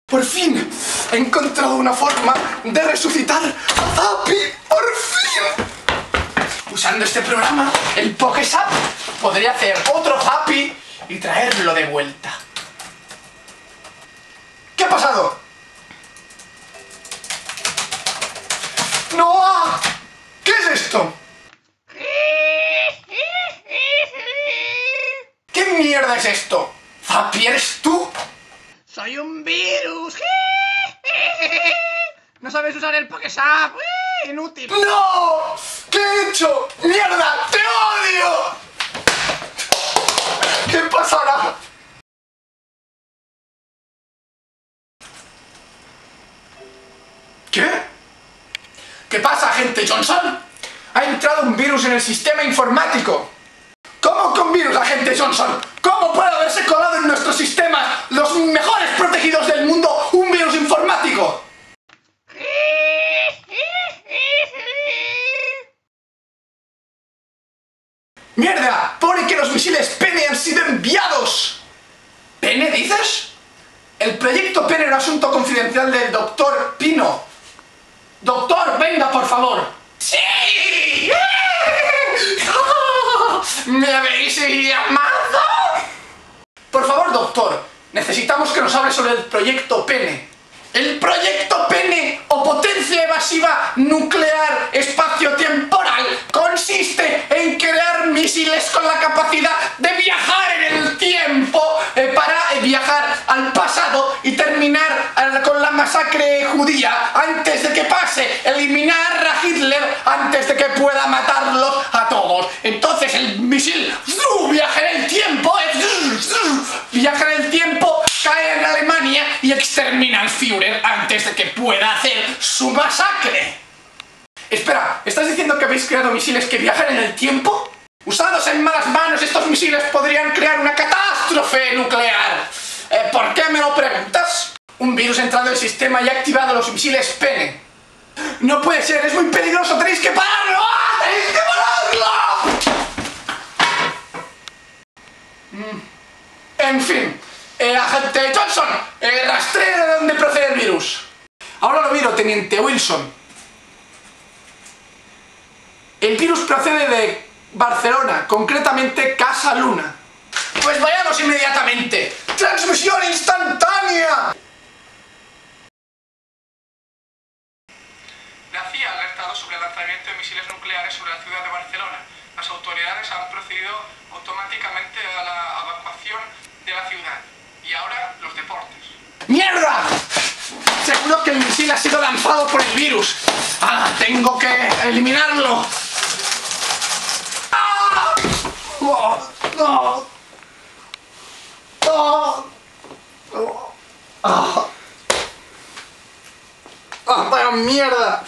Por fin he encontrado una forma de resucitar a Zappy. ¡Por fin! Usando este programa, el Pokésap, podría hacer otro Zappy y traerlo de vuelta. ¿Qué ha pasado? ¡No! ¿Qué es esto? ¿Qué mierda es esto? ¿Zappy eres tú? ¡Soy un virus! ¿No sabes usar el Pokésap? ¡Inútil! ¡No! ¿Qué he hecho? ¡Mierda! ¡Te odio! ¿Qué pasará? ¿Qué? ¿Qué pasa, agente Johnson? Ha entrado un virus en el sistema informático. ¿Cómo que un virus, agente Johnson? ¿Cómo puede haberse colado en nuestros sistemas, los mejores protegidos del mundo, un virus informático? ¡Mierda! ¡Pone que los misiles Pene han sido enviados! ¿Pene, dices? El proyecto Pene era asunto confidencial del doctor Pino. Doctor, venga, por favor. ¡Sí! ¿Me habéis llamado? Por favor, doctor, necesitamos que nos hable sobre el proyecto Pene. El proyecto Pene, o potencia evasiva nuclear espacio-temporal, consiste en crear misiles con la capacidad de viajar en el tiempo para viajar al pasado y terminar con la masacre judía antes de que pase, eliminar a Hitler antes de que pueda matarlos a todos. Entonces el misil viaja en el tiempo, viaja en el tiempo, cae en Alemania y extermina al Führer antes de que pueda hacer su masacre. Espera, ¿estás diciendo que habéis creado misiles que viajan en el tiempo? Usados en malas manos, estos misiles podrían crear una catástrofe nuclear. ¿Por qué me lo preguntas? Un virus ha entrado en el sistema y ha activado los misiles Pene. No puede ser, es muy peligroso, tenéis que pararlo. ¡Ah! ¡Tenéis que pararlo! En fin, agente Johnson, rastree de dónde procede el virus. Ahora lo miro, teniente Wilson. El virus procede de Barcelona, concretamente Casa Luna. Pues vayamos inmediatamente. ¡Transmisión instantánea! La CIA ha alertado sobre el lanzamiento de misiles nucleares sobre la ciudad de Barcelona. Las autoridades han procedido automáticamente a la evacuación de la ciudad. Y ahora, los deportes. ¡Mierda! Seguro que el misil ha sido lanzado por el virus. ¡Ah! ¡Tengo que eliminarlo! ¡Ah! ¡Oh! ¡Oh! ¡Oh! ¡Oh! ¡Ah! ¡Ah, vaya mierda!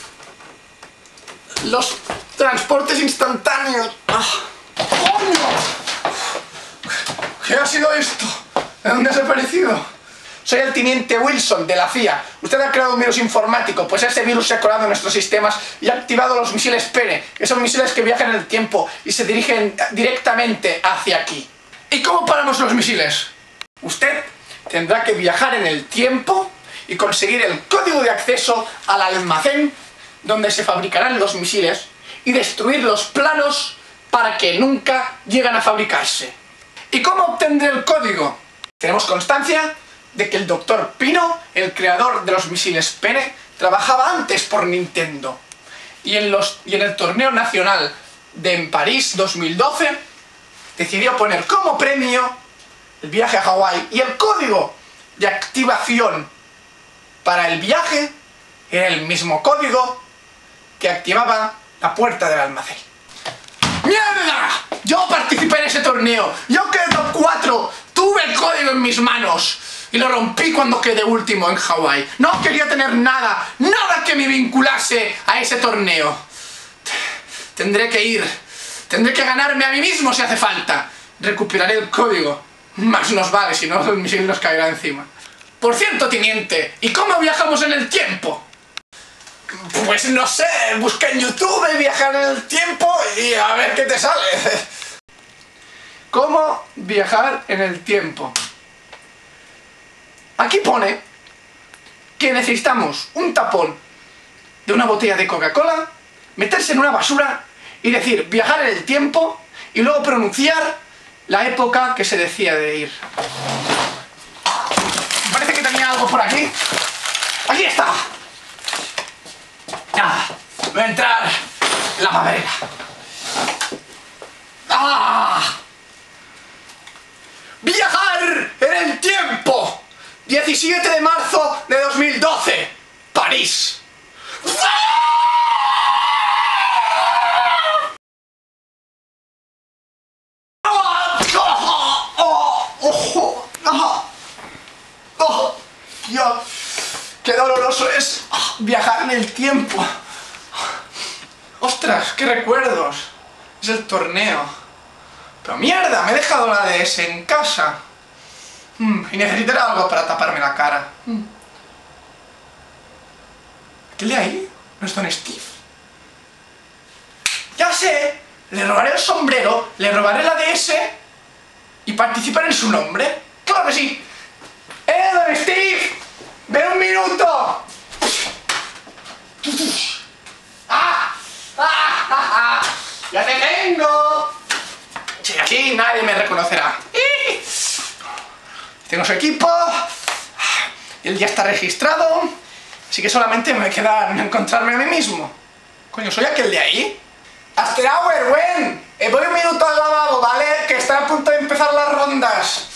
Los transportes instantáneos. ¡Ah! ¡Coño! ¿Qué ha sido esto? ¿De dónde has aparecido? Soy el teniente Wilson de la CIA. Usted ha creado un virus informático, pues ese virus se ha colado en nuestros sistemas y ha activado los misiles Pene, que son misiles que viajan en el tiempo y se dirigen directamente hacia aquí. ¿Y cómo paramos los misiles? Usted tendrá que viajar en el tiempo y conseguir el código de acceso al almacén donde se fabricarán los misiles y destruir los planos para que nunca lleguen a fabricarse. ¿Y cómo obtendré el código? Tenemos constancia de que el Dr. Pino, el creador de los misiles Pene, trabajaba antes por Nintendo. Y en el torneo nacional de París 2012 decidió poner como premio el viaje a Hawái, y el código de activación para el viaje era el mismo código que activaba la puerta del almacén. ¡Mierda! Yo participé en ese torneo, yo quedé 4, tuve el código en mis manos y lo rompí cuando quedé último en Hawái. No quería tener nada que me vinculase a ese torneo. Tendré que ganarme a mí mismo si hace falta. Recuperaré el código, más nos vale, si no el misil nos caerá encima. Por cierto, teniente, ¿y cómo viajamos en el tiempo? Pues no sé, busca en YouTube viajar en el tiempo y a ver qué te sale. ¿Cómo viajar en el tiempo? Aquí pone que necesitamos un tapón de una botella de Coca-Cola, meterse en una basura y decir viajar en el tiempo y luego pronunciar la época que se decía de ir. Parece que tenía algo por aquí. ¡Aquí está! Ah, voy a entrar en la madera. ¡Ah! ¡Viajar en el tiempo! 17 de marzo de 2012, París. Dios, qué doloroso es viajar en el tiempo. Ostras, qué recuerdos. Es el torneo. Pero mierda, me he dejado la DS en casa. Y necesitaré algo para taparme la cara. ¿Qué le ahí? ¿No es Don Steve? ¡Ya sé! Le robaré el sombrero, le robaré la DS y participaré en su nombre. ¡Claro que sí! Don Steve! ¡Ven un minuto! ¡Ya te tengo! Si aquí nadie me reconocerá. Tengo su equipo. Él ya está registrado. Así que solamente me queda encontrarme a mí mismo. Coño, ¿soy aquel de ahí? ¡After hour, wen! Voy un minuto al lavabo, ¿vale? Que está a punto de empezar las rondas.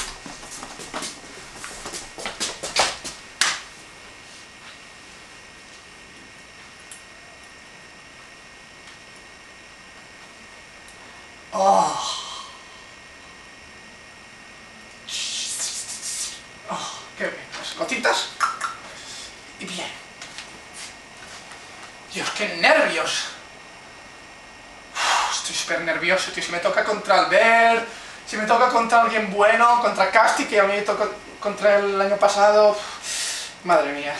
Qué bien, las gotitas. Y bien. Dios, qué nervios. Estoy súper nervioso, tío. Si me toca contra Albert, si me toca contra alguien bueno, contra Casti, que a mí me tocó contra el año pasado. Madre mía.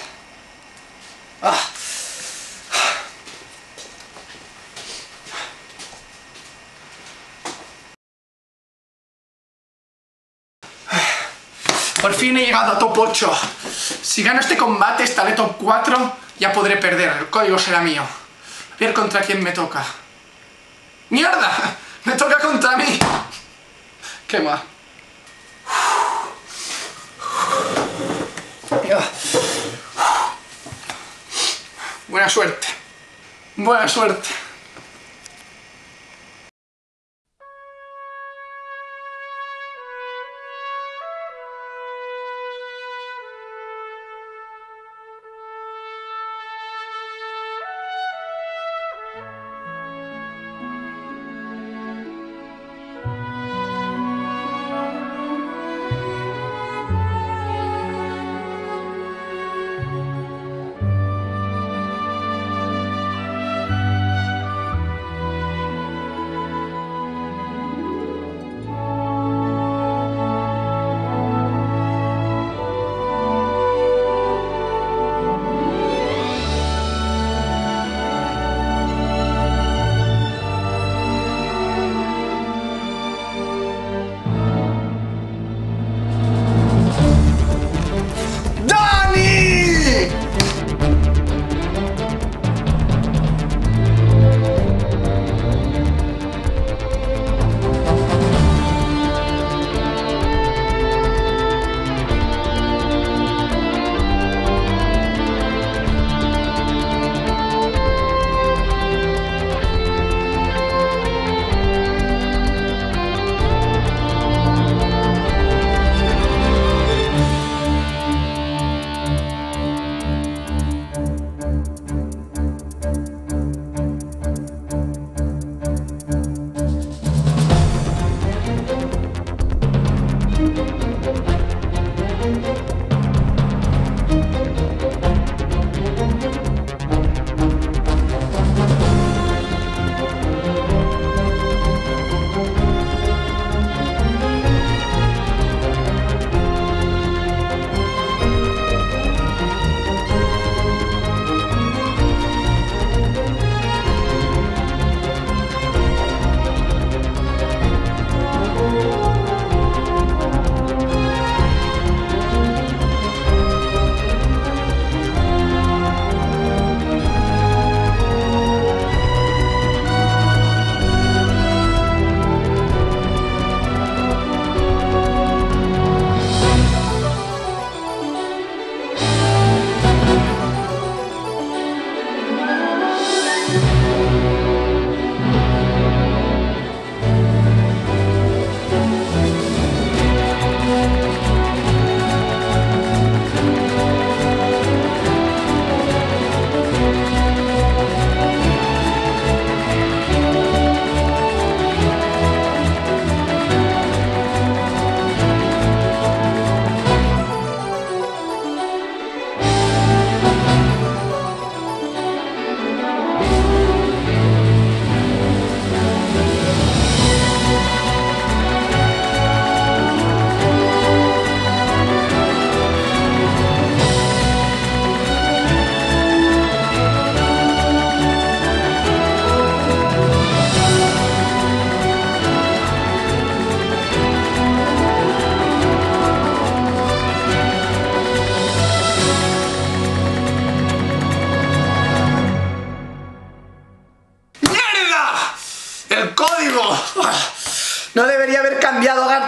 Por fin he llegado a top 8. Si gano este combate, estaré top 4, ya podré perder. El código será mío. A ver contra quién me toca. ¡Mierda! ¡Me toca contra mí! ¡Qué mal! Buena suerte. Buena suerte.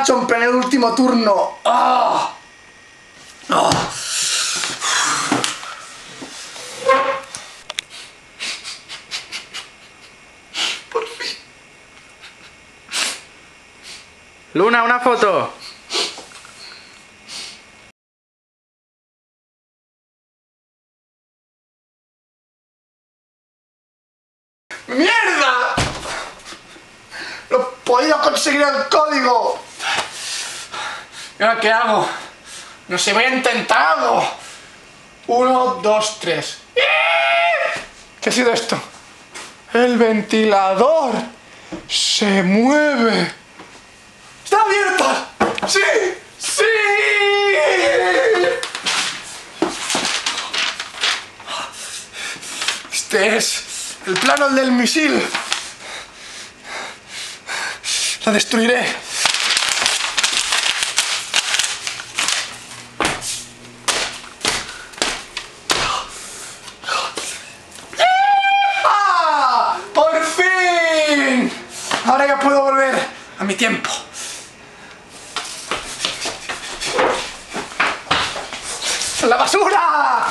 Watson en el último turno. ¡Ah! ¡Ah! Por fin. Luna, una foto. ¡Mierda! No he podido conseguir el código. ¿Y ahora qué hago? No sé, voy a intentarlo. 1, 2, 3. ¿Qué ha sido esto? El ventilador se mueve. ¡Está abierta! ¡Sí! ¡Sí! Este es el plano del misil. La destruiré. ¡Ah! ¡Por fin! Ahora ya puedo volver a mi tiempo. ¡La basura!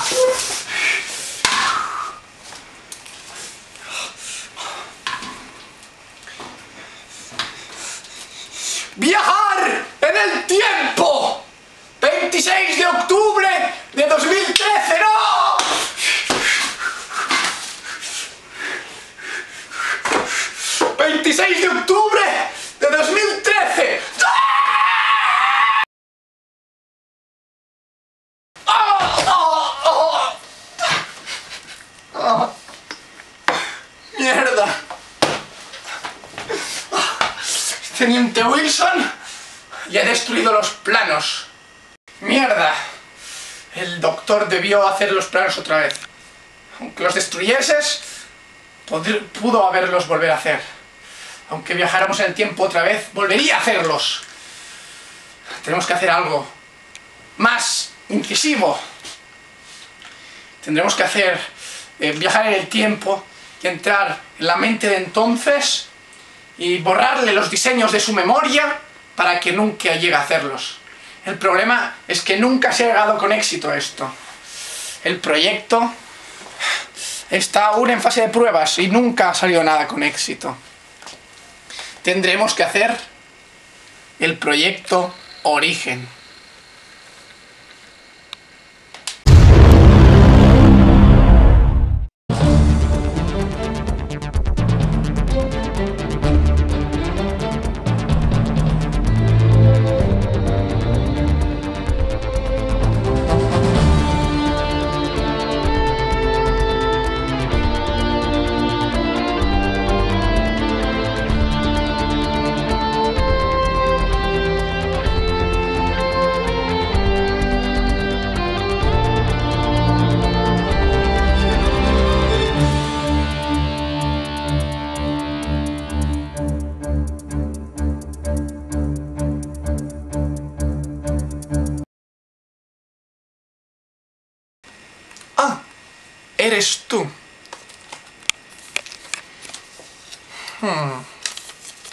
¡Viajar en el tiempo! 26 de octubre de 2013, ¡no! ¡26 de octubre de 2013! ¡Mierda! Teniente Wilson, ya he destruido los planos. ¡Mierda! El doctor debió hacer los planos otra vez. Aunque los destruyeses, pudo haberlos volver a hacer. Aunque viajáramos en el tiempo otra vez, volvería a hacerlos. Tenemos que hacer algo más incisivo. Tendremos que hacer viajar en el tiempo y entrar en la mente de entonces y borrarle los diseños de su memoria para que nunca llegue a hacerlos. El problema es que nunca se ha llegado con éxito a esto. El proyecto está aún en fase de pruebas y nunca ha salido nada con éxito. Tendremos que hacer el proyecto Origen. ¡Ah! Eres tú.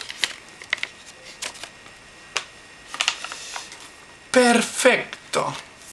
Perfecto.